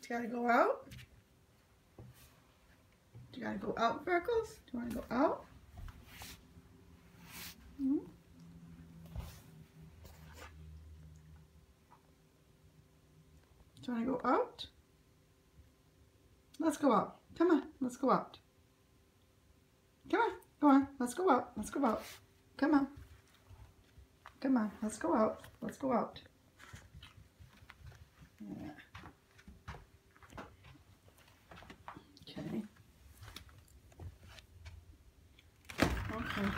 You gotta go out? You gotta go out, Freckles? Do you wanna go out? Hmm? Do you wanna go out? Let's go out. Come on, let's go out. Come on, go on, let's go out. Let's go out. Come on. Come on, let's go out. Let's go out. Yeah. Okay. Okay.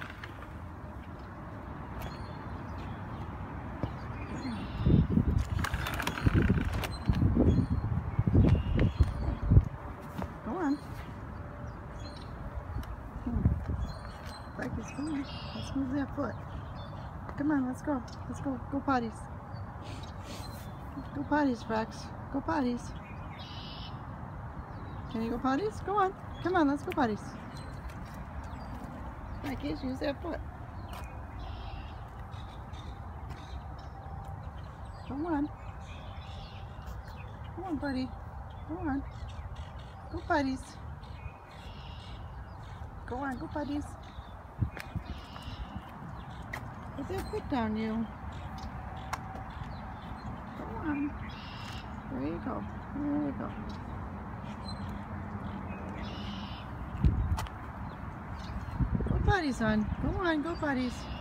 Go on. Like it's fine. Let's move that foot. Come on, let's go. Let's go. Go potties. Go potties, Rex. Go potties. Can you go potties? Go on. Come on, let's go potties. Like use that foot. Come on. Come on, buddy. Go on. Go potties. Go on, go potties. Put that foot down, you. Go on. There you go. There you go. Go potties, hon. Go on, go potties.